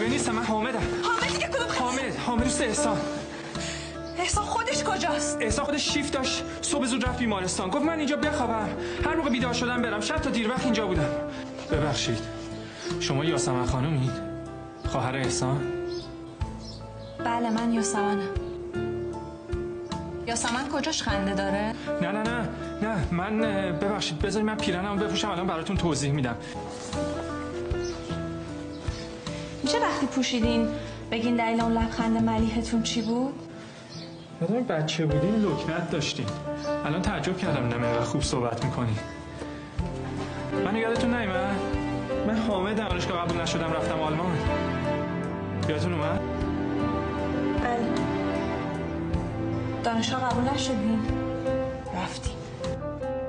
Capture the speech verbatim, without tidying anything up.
خاله نیستم، من حامدم. حامدی که کدوم خاله؟ حامد، حامد دوست احسان. احسان خودش کجاست؟ احسان خودش شیفت داشت، صبح زود رفت بیمارستان. گفت من اینجا بخوابم، هر موقع بیدار شدم برم. شب تا دیر وقت اینجا بودم. ببخشید، شما یاسمن خانومید؟ خواهر احسان؟ بله من یاسمنم. یاسمن کجاش خنده داره؟ نه نه نه نه من ببخشید، بذارید من پیرنمو بپوشم الان براتون توضیح میدم. میشه وقتی پوشیدین بگین دلیل اون لبخند ملیحتون چی بود؟ یادم بچه بودین لکنت داشتین. الان تعجب کردم نمیدونم خوب صحبت میکنین. منو یادتون نمیاد؟ من حامد دانشگاه قبول نشدم رفتم آلمان. یادتون اومد؟ بله. دانشگاه قبول نشدین؟ رفتین.